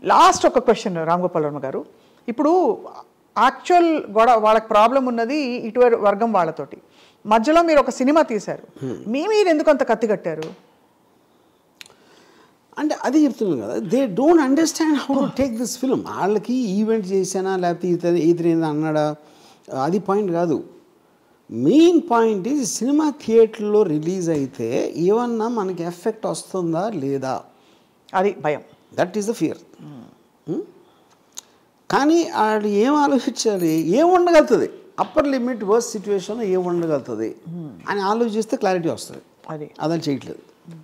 Last ఒక question Ram Gopal Varma గారు, ఇప్పుడు యాక్చువల్ గొడవ వాళ్ళకి ప్రాబ్లం ఉన్నది ఇటువైపు వర్గం వాళ్ళతోటి, మధ్యలో మీరు ఒక సినిమా తీశారు, మీరు ఎందుకు అంత కత్తి కట్టారు? అంటే అది చెప్తున్నాను కదా, they don't understand how to take this film. వాళ్ళకి ఈవెంట్ చేశానా లేకపోతే ఇతరేందా అన్నాడా అది పాయింట్ కాదు. మెయిన్ పాయింట్ ఈ సినిమా థియేటర్లో రిలీజ్ అయితే ఏమన్నా మనకి ఎఫెక్ట్ వస్తుందా లేదా, అది భయం. That is the fear. కానీ ఆడు ఏం ఆలోచించాలి, ఏం ఉండగలుగుతుంది, అప్పర్ లిమిట్ వర్స్ట్ సిచ్యువేషన్ ఏం ఉండగలుగుతుంది అని ఆలోచిస్తే క్లారిటీ వస్తుంది. అది చేయట్లేదు.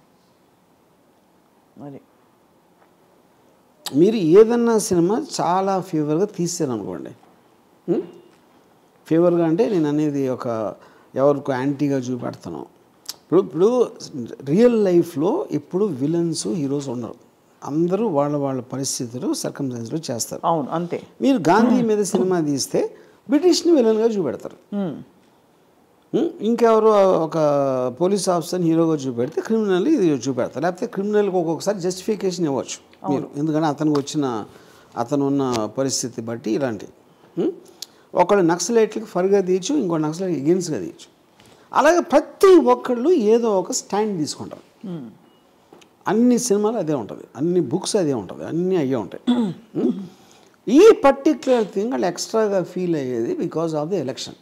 మీరు ఏదన్నా సినిమా చాలా ఫేవర్గా తీసారనుకోండి, ఫేవర్గా అంటే నేను అనేది ఒక ఎవరికి యాంటీగా చూపెడతాను. ఇప్పుడు రియల్ లైఫ్లో ఎప్పుడు విలన్స్ హీరోస్ ఉండరు, అందరూ వాళ్ళ పరిస్థితులు సర్కమ్స్టాన్స్లో చేస్తారు. అవును, అంతే. మీరు గాంధీ మీద సినిమా తీస్తే బ్రిటిష్ని విలన్గా చూపెడతారు, ఇంకెవరో ఒక పోలీస్ ఆఫీసర్ని హీరోగా చూపెడితే క్రిమినల్ ఇది చూపెడతారు. లేకపోతే క్రిమినల్కి ఒక్కొక్కసారి జస్టిఫికేషన్ ఇవ్వచ్చు మీరు, ఎందుకంటే అతను ఉన్న పరిస్థితి బట్టి ఇలాంటివి. ఒకళ్ళు నక్సలైట్లకి ఫర్గా తీయచ్చు, ఇంకో నక్సలైట్ ఎగెన్స్ట్గా తీయచ్చు. అలాగే ప్రతి ఒక్కళ్ళు ఏదో ఒక స్టాండ్ తీసుకుంటారు. అన్ని సినిమాలు అదే ఉంటుంది, అన్ని బుక్స్ అదే ఉంటుంది, అన్నీ అయ్యే ఉంటాయి. ఈ పర్టిక్యులర్ థింగ్ వాళ్ళు ఎక్స్ట్రాగా ఫీల్ అయ్యేది బికాజ్ ఆఫ్ ది ఎలక్షన్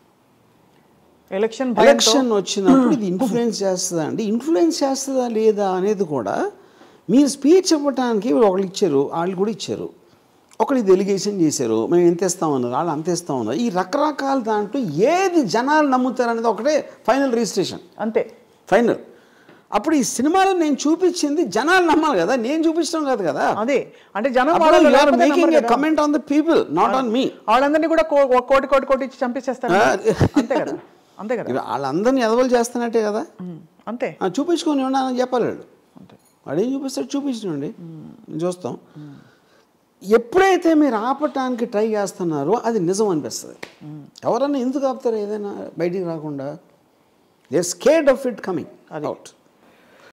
వచ్చినప్పుడు ఇది ఇన్ఫ్లుయెన్స్ చేస్తుందా అండి, ఇన్ఫ్లుయెన్స్ చేస్తుందా లేదా అనేది కూడా మీరు స్పీచ్ ఇవ్వడానికి ఒకళ్ళు ఇచ్చారు, వాళ్ళు కూడా ఇచ్చారు, ఒకళ్ళు ఇది ఎలిగేషన్ చేశారు, మేము ఎంత ఇస్తామన్నారు, వాళ్ళు అంత ఇస్తామన్నారు. ఈ రకరకాల దాంట్లో ఏది జనాలు నమ్ముతారు అనేది ఒకటే ఫైనల్ రిజిస్ట్రేషన్, అంతే ఫైనల్. అప్పుడు ఈ సినిమాలో నేను చూపించింది జనాలు నమ్మాలి కదా, నేను చూపించడం కాదు కదా. అదే అంటే జనం comment on the people, not on me. వాళ్ళందరినీ కూడా కోటి ఇచ్చి చంపేసేస్తారు, అంతే కదా, అంతే కదా. వాళ్ళందరినీ ఎదవలు చేస్తున్నట్టే కదా, అంతే. చూపించుకొని ఉన్నానని చెప్పాలి వాడు, వాడేం చూపిస్తాడు చూపించండి, చూస్తాం. ఎప్పుడైతే మీరు ఆపటానికి ట్రై చేస్తున్నారో అది నిజం అనిపిస్తుంది. ఎవరన్నా ఎందుకు ఆపుతారు ఏదైనా బయటికి రాకుండా? They are scared of it coming out.